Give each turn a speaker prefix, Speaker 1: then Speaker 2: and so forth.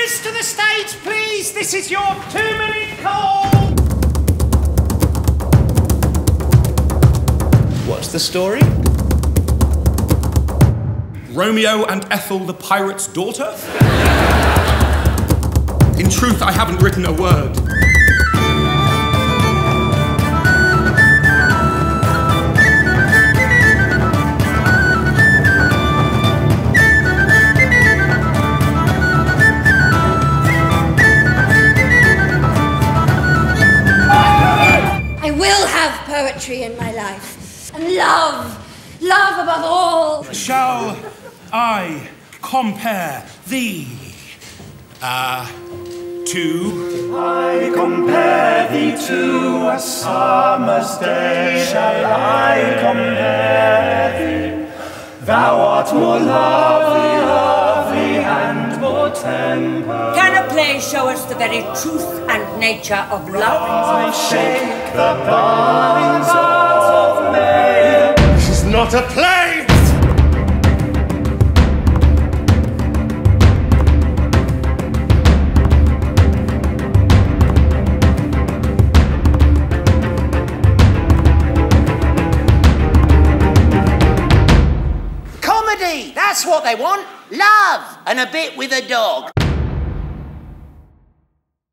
Speaker 1: Volunteers to the stage, please. This is your 2-minute call. What's the story?
Speaker 2: Romeo and Ethel, the pirate's daughter? In truth, I haven't written a word.
Speaker 3: I will have poetry in my life. And love. Love above all.
Speaker 2: Shall I compare thee to...
Speaker 4: I compare thee to a summer's day. Shall I compare thee? Thou art more lovely, lovely, and more temper.
Speaker 5: Can a play show us the very truth and nature of love?
Speaker 4: I shake the bars of May.
Speaker 2: This is not a play!
Speaker 1: Comedy, that's what they want. Love, and a bit with a dog.